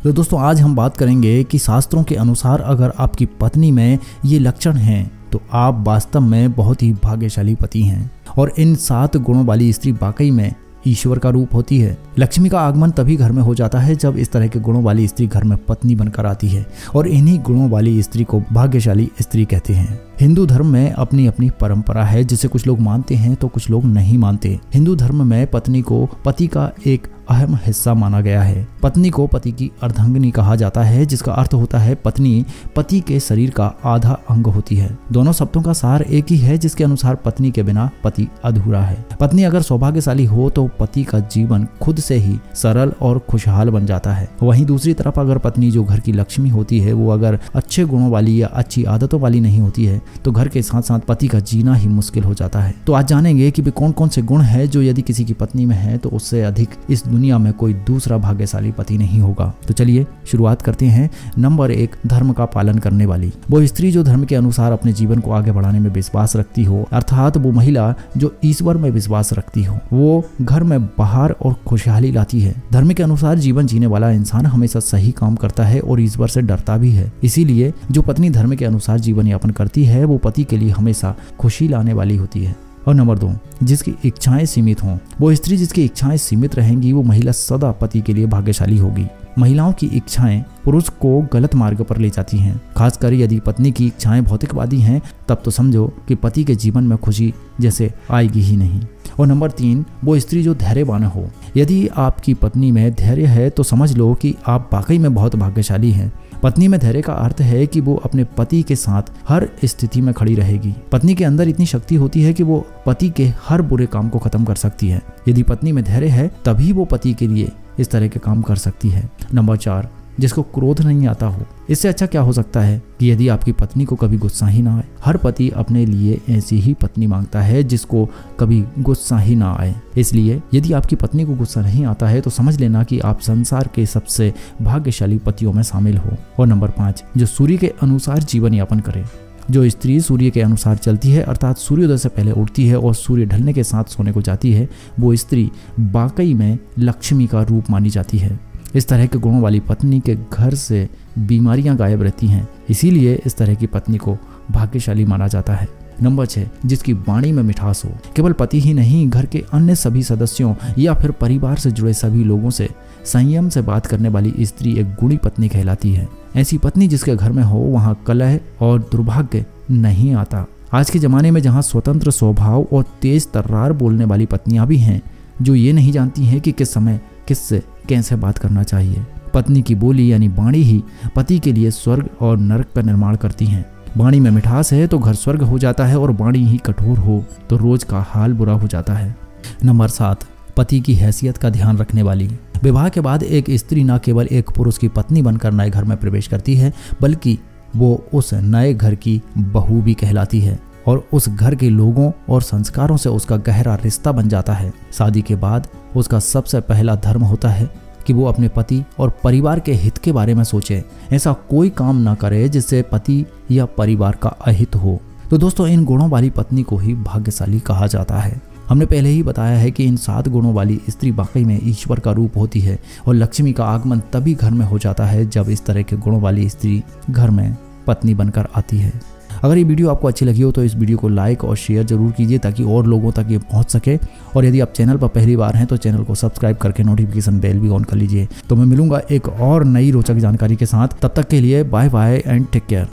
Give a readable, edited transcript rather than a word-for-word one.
तो दोस्तों आज हम बात करेंगे कि शास्त्रों के अनुसार अगर आपकी पत्नी में ये लक्षण हैं तो आप वास्तव में बहुत ही भाग्यशाली पति हैं और इन 7 गुणों वाली स्त्री वाकई में ईश्वर का रूप होती है। लक्ष्मी का आगमन तभी घर में हो जाता है जब इस तरह के गुणों वाली स्त्री घर में पत्नी बनकर आती है और इन्हीं गुणों वाली स्त्री को भाग्यशाली स्त्री कहते हैं। हिंदू धर्म में अपनी अपनी परंपरा है जिसे कुछ लोग मानते हैं तो कुछ लोग नहीं मानते। हिंदू धर्म में पत्नी को पति का एक अहम हिस्सा माना गया है। पत्नी को पति की अर्धांगिनी कहा जाता है जिसका अर्थ होता है पत्नी पति के शरीर का आधा अंग होती है। दोनों शब्दों का सार एक ही है जिसके अनुसार पत्नी के बिना पति अधूरा है। पत्नी अगर सौभाग्यशाली हो तो पति का जीवन खुद से ही सरल और खुशहाल बन जाता है। वहीं दूसरी तरफ अगर पत्नी जो घर की लक्ष्मी होती है वो अगर अच्छे गुणों वाली या अच्छी आदतों वाली नहीं होती है तो घर के साथ साथ पति का जीना ही मुश्किल हो जाता है। तो आज जानेंगे कि कौन कौन से गुण हैं जो यदि किसी की पत्नी में है तो उससे अधिक इस दुनिया में कोई दूसरा भाग्यशाली पति नहीं होगा। तो चलिए शुरुआत करते हैं। नंबर 1, धर्म का पालन करने वाली। वो स्त्री जो धर्म के अनुसार अपने जीवन को आगे बढ़ाने में विश्वास रखती हो, अर्थात वो महिला जो ईश्वर में विश्वास रखती हो, वो घर में बाहर और खुशहाली लाती है। धर्म के अनुसार जीवन जीने वाला इंसान हमेशा सही काम करता है और ईश्वर से डरता भी है। इसीलिए जो पत्नी धर्म के अनुसार जीवन यापन करती है वो पति के लिए हमेशा खुशी लाने वाली होती है। और नंबर 2, जिसकी इच्छाएं सीमित हों। वो स्त्री जिसकी इच्छाएं सीमित रहेंगी वो महिला सदा पति के लिए भाग्यशाली होगी। महिलाओं की इच्छाएं पुरुष को गलत मार्ग पर ले जाती हैं। खासकर यदि पत्नी की इच्छाएं भौतिकवादी हैं तब तो समझो कि पति के जीवन में खुशी जैसे आएगी ही नहीं। और नंबर 3, वो स्त्री जो धैर्यवान हो। यदि आपकी पत्नी में धैर्य है तो समझ लो कि आप वाकई में बहुत भाग्यशाली हैं। पत्नी में धैर्य का अर्थ है कि वो अपने पति के साथ हर स्थिति में खड़ी रहेगी। पत्नी के अंदर इतनी शक्ति होती है कि वो पति के हर बुरे काम को खत्म कर सकती है। यदि पत्नी में धैर्य है तभी वो पति के लिए इस तरह के काम कर सकती है। नंबर 4, जिसको क्रोध नहीं आता हो। इससे अच्छा क्या हो सकता है कि यदि आपकी पत्नी को कभी गुस्सा ही ना आए। हर पति अपने लिए ऐसी ही पत्नी मांगता है जिसको कभी गुस्सा ही ना आए। इसलिए यदि आपकी पत्नी को गुस्सा नहीं आता है तो समझ लेना कि आप संसार के सबसे भाग्यशाली पतियों में शामिल हो। और नंबर 5, जो सूर्य के अनुसार जीवन यापन करे। जो स्त्री सूर्य के अनुसार चलती है अर्थात सूर्योदय से पहले उठती है और सूर्य ढलने के साथ सोने को जाती है वो स्त्री वाकई में लक्ष्मी का रूप मानी जाती है। इस तरह के गुणों वाली पत्नी के घर से बीमारियां गायब रहती हैं। इसीलिए इस तरह की पत्नी को भाग्यशाली माना जाता है। नंबर 6, जिसकी वाणी में मिठास हो। केवल पति ही नहीं, घर के अन्य सभी सदस्यों या फिर परिवार से जुड़े सभी लोगों से संयम से बात करने वाली स्त्री एक गुणी पत्नी कहलाती है। ऐसी पत्नी जिसके घर में हो वहाँ कलह और दुर्भाग्य नहीं आता। आज के जमाने में जहाँ स्वतंत्र स्वभाव और तेज तर्रार बोलने वाली पत्नियां भी हैं जो ये नहीं जानती हैं कि किस समय किससे कैसे बात करना चाहिए। पत्नी की बोली यानी वाणी ही पति के लिए स्वर्ग और नरक का निर्माण करती हैं। वाणी में मिठास है तो घर स्वर्ग हो जाता है और वाणी ही कठोर हो तो रोज का हाल बुरा हो जाता है। नंबर 7, पति की हैसियत का ध्यान रखने वाली। विवाह के बाद एक स्त्री न केवल एक पुरुष की पत्नी बनकर नए घर में प्रवेश करती है बल्कि वो उस नए घर की बहू भी कहलाती है और उस घर के लोगों और संस्कारों से उसका गहरा रिश्ता बन जाता है। शादी के बाद उसका सबसे पहला धर्म होता है कि वो अपने पति और परिवार के हित के बारे में सोचे। ऐसा कोई काम ना करे जिससे पति या परिवार का अहित हो। तो दोस्तों इन गुणों वाली पत्नी को ही भाग्यशाली कहा जाता है। हमने पहले ही बताया है कि इन 7 गुणों वाली स्त्री वाकई में ईश्वर का रूप होती है और लक्ष्मी का आगमन तभी घर में हो जाता है जब इस तरह के गुणों वाली स्त्री घर में पत्नी बनकर आती है। अगर ये वीडियो आपको अच्छी लगी हो तो इस वीडियो को लाइक और शेयर जरूर कीजिए ताकि और लोगों तक ये पहुंच सके। और यदि आप चैनल पर पहली बार हैं तो चैनल को सब्सक्राइब करके नोटिफिकेशन बेल भी ऑन कर लीजिए। तो मैं मिलूंगा एक और नई रोचक जानकारी के साथ। तब तक के लिए bye bye and take care.